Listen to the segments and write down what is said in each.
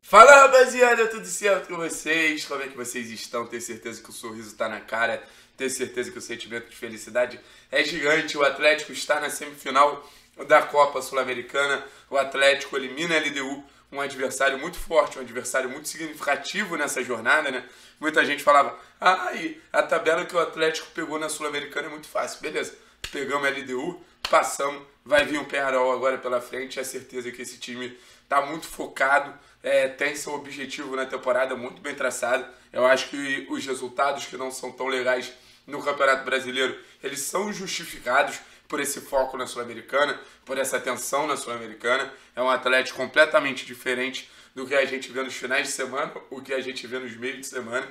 Fala, rapaziada, tudo certo com vocês? Como é que vocês estão? Tenho certeza que o sorriso tá na cara, tenho certeza que o sentimento de felicidade é gigante. O Atlético está na semifinal da Copa Sul-Americana. O Atlético elimina a LDU, um adversário muito forte, um adversário muito significativo nessa jornada, né? Muita gente falava, e a tabela que o Atlético pegou na Sul-Americana é muito fácil. Beleza, pegamos a LDU, passamos, vai vir um Penharol agora pela frente. É certeza que esse time tá muito focado, tem seu objetivo na temporada muito bem traçado. Eu acho que os resultados que não são tão legais no Campeonato Brasileiro, eles são justificados por esse foco na Sul-Americana, por essa atenção na Sul-Americana. É um Atlético completamente diferente do que a gente vê nos finais de semana, o que a gente vê nos meios de semana.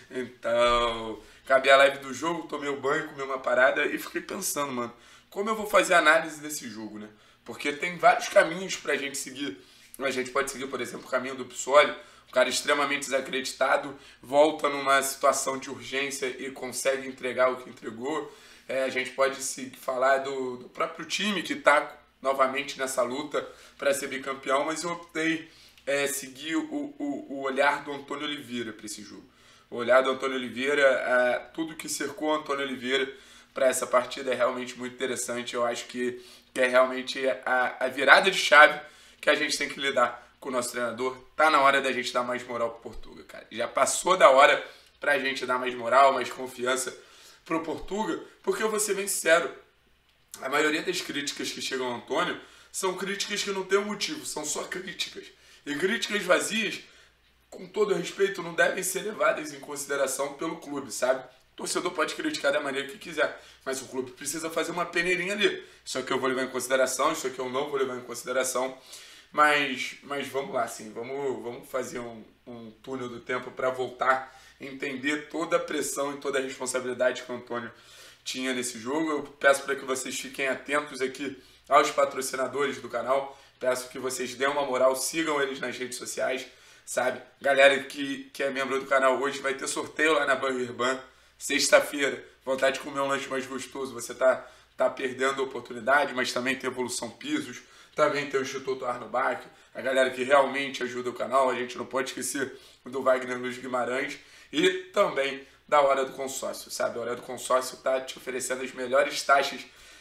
Então, acabei a live do jogo, tomei o banho, comi uma parada e fiquei pensando, mano, como eu vou fazer a análise desse jogo, né? Porque tem vários caminhos pra gente seguir. A gente pode seguir, por exemplo, o caminho do Pissoli, um cara extremamente desacreditado, volta numa situação de urgência e consegue entregar o que entregou. A gente pode falar do próprio time que está novamente nessa luta para ser bicampeão, mas eu optei seguir o olhar do Antônio Oliveira para esse jogo. O olhar do Antônio Oliveira, tudo que cercou o Antônio Oliveira para essa partida é realmente muito interessante. Eu acho que é realmente a virada de chave que a gente tem que lidar com o nosso treinador. Tá na hora da gente dar mais moral pro Portuga, cara. Já passou da hora pra gente dar mais moral, mais confiança pro Portuga, porque eu vou ser bem sincero, a maioria das críticas que chegam ao Antônio são críticas que não tem um motivo, são só críticas. E críticas vazias, com todo respeito, não devem ser levadas em consideração pelo clube, sabe? O torcedor pode criticar da maneira que quiser, mas o clube precisa fazer uma peneirinha ali. Isso aqui eu vou levar em consideração, isso aqui eu não vou levar em consideração. Mas vamos lá, sim, vamos fazer um túnel do tempo para voltar a entender toda a pressão e toda a responsabilidade que o Antônio tinha nesse jogo. Eu peço para que vocês fiquem atentos aqui aos patrocinadores do canal, peço que vocês dêem uma moral, sigam eles nas redes sociais, sabe? Galera que é membro do canal, hoje vai ter sorteio lá na Burger Ban, sexta-feira, vontade de comer um lanche mais gostoso, você tá perdendo a oportunidade, mas também tem Evolução Pisos, também tem o Instituto Arno Bach, a galera que realmente ajuda o canal, a gente não pode esquecer do Wagner Luiz Guimarães e também da Hora do Consórcio, sabe? A Hora do Consórcio está te oferecendo as melhores taxas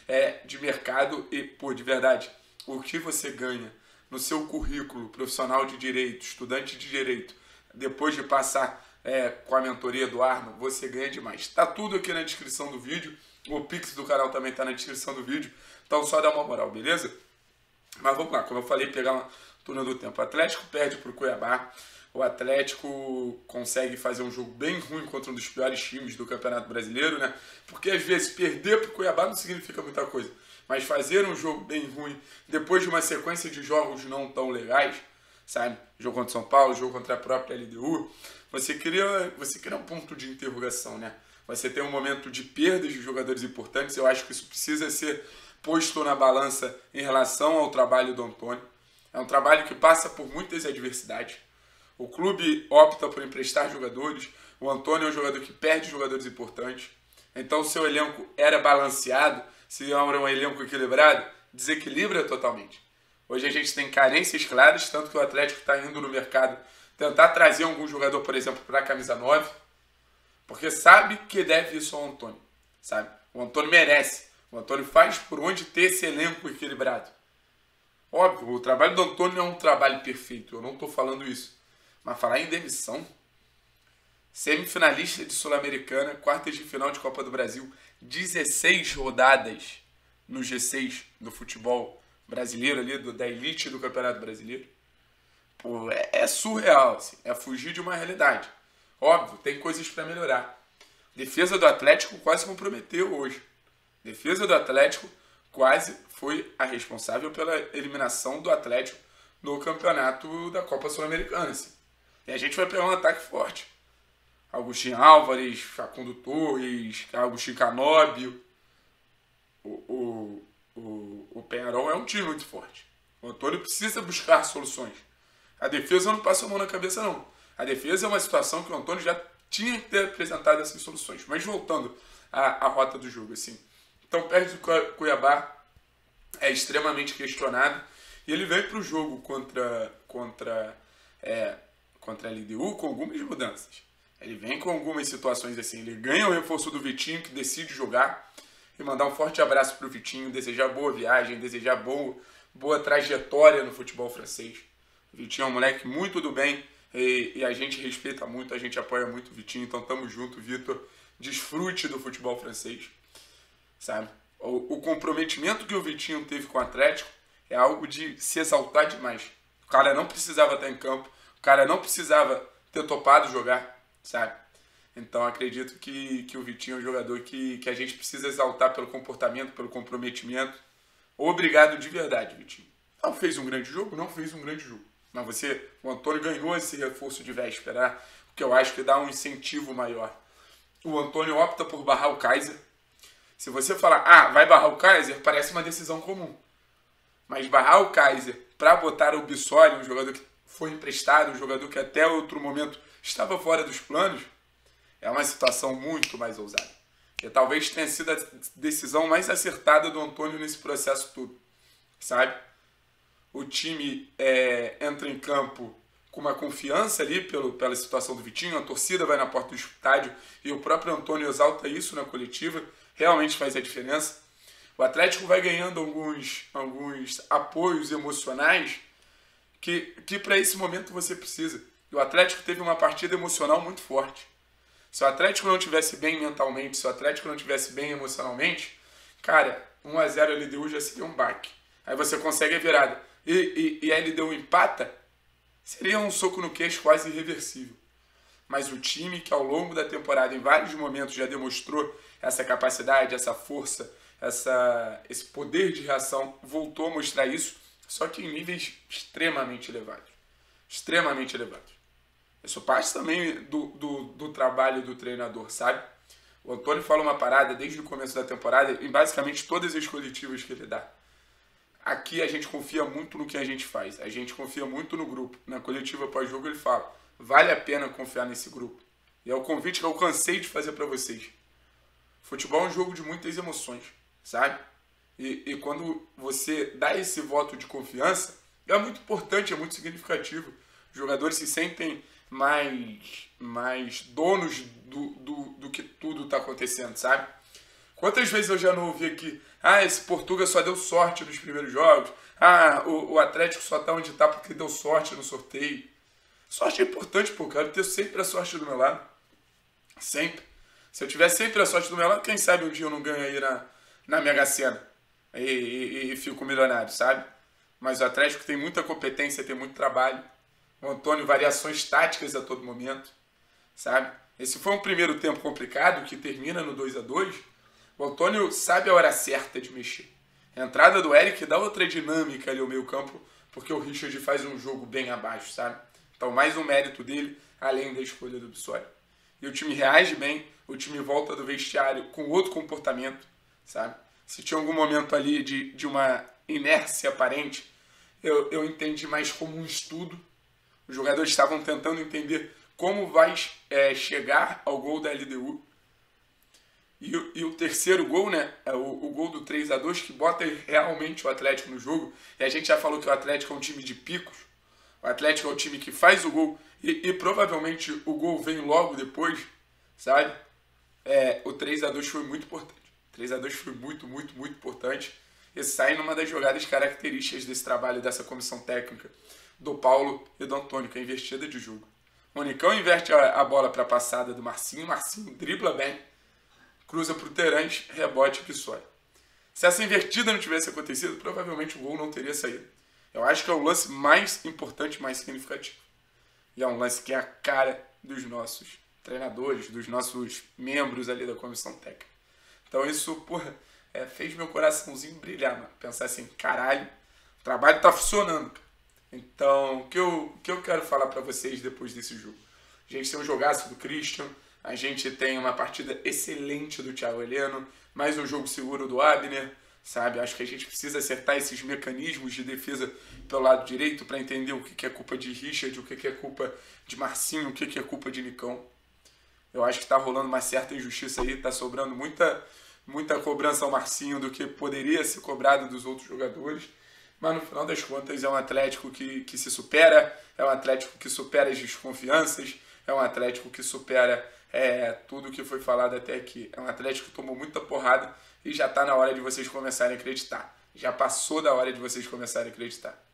de mercado e, pô, de verdade, o que você ganha no seu currículo profissional de direito, estudante de direito, depois de passar com a mentoria do Arno, você ganha demais. Está tudo aqui na descrição do vídeo, o Pix do canal também está na descrição do vídeo, então só dá uma moral, beleza? Mas vamos lá, como eu falei, pegar uma turma do tempo. O Atlético perde para o Cuiabá. O Atlético consegue fazer um jogo bem ruim contra um dos piores times do Campeonato Brasileiro, né? Porque às vezes perder para o Cuiabá não significa muita coisa. Mas fazer um jogo bem ruim depois de uma sequência de jogos não tão legais, sabe? Jogo contra São Paulo, jogo contra a própria LDU, você cria um ponto de interrogação, né? Você tem um momento de perdas de jogadores importantes. Eu acho que isso precisa ser posto na balança em relação ao trabalho do Antônio. É um trabalho que passa por muitas adversidades. O clube opta por emprestar jogadores. O Antônio é um jogador que perde jogadores importantes. Então, o seu elenco era balanceado, se era um elenco equilibrado, desequilibra totalmente. Hoje a gente tem carências claras, tanto que o Atlético está indo no mercado tentar trazer algum jogador, por exemplo, para a camisa 9, porque sabe que deve isso ao Antônio, sabe? O Antônio merece. O Antônio faz por onde ter esse elenco equilibrado. Óbvio, o trabalho do Antônio é um trabalho perfeito, eu não estou falando isso. Mas falar em demissão, semifinalista de Sul-Americana, quartas de final de Copa do Brasil, 16 rodadas no G6 do futebol brasileiro, ali, da elite do Campeonato Brasileiro. Pô, é surreal, assim, é fugir de uma realidade. Óbvio, tem coisas para melhorar. Defesa do Atlético quase comprometeu hoje. Defesa do Atlético quase foi a responsável pela eliminação do Atlético no campeonato da Copa Sul-Americana. Assim. E a gente vai pegar um ataque forte. Agostinho Álvares, Facundo Torres, Agostinho Canóbio. O Penharol é um time muito forte. O Antônio precisa buscar soluções. A defesa não passa a mão na cabeça, não. A defesa é uma situação que o Antônio já tinha que ter apresentado essas soluções. Mas voltando à rota do jogo, assim. Então perde o Cuiabá, é extremamente questionado. E ele vem para o jogo contra contra a LDU com algumas mudanças. Ele vem com algumas situações assim. Ele ganha o reforço do Vitinho, que decide jogar. E mandar um forte abraço pro Vitinho, desejar boa viagem, desejar boa trajetória no futebol francês. O Vitinho é um moleque muito do bem e a gente respeita muito, a gente apoia muito o Vitinho. Então tamo junto, Vitor. Desfrute do futebol francês, sabe? O comprometimento que o Vitinho teve com o Atlético é algo de se exaltar demais. O cara não precisava estar em campo, o cara não precisava ter topado jogar, sabe? Então acredito que o Vitinho é um jogador que a gente precisa exaltar pelo comportamento, pelo comprometimento. Obrigado de verdade, Vitinho. Não fez um grande jogo? Não fez um grande jogo. Mas o Antônio ganhou esse reforço de véspera, o que eu acho que dá um incentivo maior. O Antônio opta por barrar o Kaiser. Se você falar, vai barrar o Kaiser, parece uma decisão comum. Mas barrar o Kaiser para botar o Bissoli, um jogador que foi emprestado, um jogador que até outro momento estava fora dos planos, é uma situação muito mais ousada. E talvez tenha sido a decisão mais acertada do Antônio nesse processo todo, sabe? O time entra em campo com uma confiança ali pela situação do Vitinho, a torcida vai na porta do estádio e o próprio Antônio exalta isso na coletiva, realmente faz a diferença. O Atlético vai ganhando alguns apoios emocionais que para esse momento você precisa. E o Atlético teve uma partida emocional muito forte. Se o Atlético não tivesse bem mentalmente, se o Atlético não tivesse bem emocionalmente, cara, 1-0 a LDU já seria um baque. Aí você consegue a virada. E a LDU empata, seria um soco no queixo quase irreversível. Mas o time que ao longo da temporada, em vários momentos, já demonstrou essa capacidade, essa força, esse poder de reação, voltou a mostrar isso, só que em níveis extremamente elevados. Extremamente elevados. Isso parte também do trabalho do treinador, sabe? O Antônio fala uma parada desde o começo da temporada, em basicamente todas as coletivas que ele dá. Aqui a gente confia muito no que a gente faz, a gente confia muito no grupo. Na coletiva pós-jogo ele fala, vale a pena confiar nesse grupo. E é o convite que eu cansei de fazer para vocês. Futebol é um jogo de muitas emoções, sabe? E quando você dá esse voto de confiança, é muito importante, é muito significativo. Os jogadores se sentem mais donos do que tudo está acontecendo, sabe? Quantas vezes eu já não ouvi aqui, esse Portuga só deu sorte nos primeiros jogos, o Atlético só está onde está porque deu sorte no sorteio. Sorte é importante, pô, eu quero ter sempre a sorte do meu lado. Sempre. Se eu tiver sempre a sorte do meu lado, quem sabe um dia eu não ganho aí na Mega Sena e fico milionário, sabe? Mas o Atlético tem muita competência, tem muito trabalho. O Antônio, variações táticas a todo momento, sabe? Esse foi um primeiro tempo complicado, que termina no 2-2. O Antônio sabe a hora certa de mexer. A entrada do Eric dá outra dinâmica ali ao meio campo, porque o Richard faz um jogo bem abaixo, sabe? Então, mais um mérito dele, além da escolha do Bissoli. E o time reage bem, o time volta do vestiário com outro comportamento, sabe? Se tinha algum momento ali de uma inércia aparente, eu entendi mais como um estudo. Os jogadores estavam tentando entender como vai chegar ao gol da LDU. E o terceiro gol, né, é o gol do 3-2, que bota realmente o Atlético no jogo. E a gente já falou que o Atlético é um time de picos. O Atlético é o time que faz o gol e provavelmente o gol vem logo depois, sabe? O 3-2 foi muito importante. O 3-2 foi muito, muito, muito importante. E sai numa das jogadas características desse trabalho, dessa comissão técnica, do Paulo e do Antônio, que é a investida de jogo. O Nicão inverte a bola para a passada do Marcinho. Marcinho dribla bem, cruza para o Terãs, rebote e Bissoli. Se essa invertida não tivesse acontecido, provavelmente o gol não teria saído. Eu acho que é o lance mais importante, mais significativo. E é um lance que é a cara dos nossos treinadores, dos nossos membros ali da comissão técnica. Então isso, porra, fez meu coraçãozinho brilhar, mano. Pensar assim, caralho, o trabalho tá funcionando, cara. Então, o que eu quero falar para vocês depois desse jogo? A gente tem um jogaço do Christian, a gente tem uma partida excelente do Thiago Heleno, mais um jogo seguro do Abner, sabe? Acho que a gente precisa acertar esses mecanismos de defesa pelo lado direito para entender o que é culpa de Richard, o que é culpa de Marcinho, o que é culpa de Nicão. Eu acho que tá rolando uma certa injustiça aí, tá sobrando muita cobrança ao Marcinho do que poderia ser cobrado dos outros jogadores. mas no final das contas é um Atlético que se supera, é um Atlético que supera as desconfianças, é um Atlético que supera tudo que foi falado até aqui. É um Atlético que tomou muita porrada e já está na hora de vocês começarem a acreditar. Já passou da hora de vocês começarem a acreditar.